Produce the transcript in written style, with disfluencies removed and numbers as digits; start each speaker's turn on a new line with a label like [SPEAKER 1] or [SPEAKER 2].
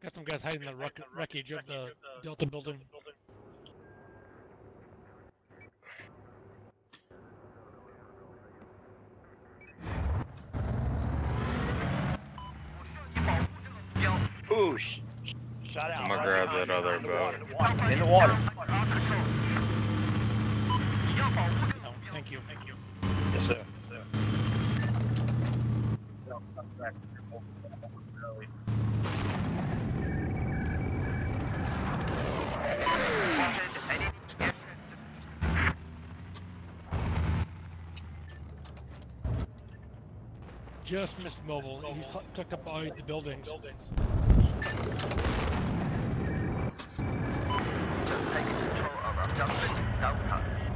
[SPEAKER 1] Got some guys hiding in the wreckage of the Delta building.
[SPEAKER 2] Ooh,
[SPEAKER 3] Shot out.
[SPEAKER 4] I'm gonna grab that other boat.
[SPEAKER 3] In the water.
[SPEAKER 1] Oh, thank you.
[SPEAKER 3] Yes, sir.
[SPEAKER 1] Just missed mobile. He's tucked up behind the buildings.
[SPEAKER 5] Just taking control of objective Delta.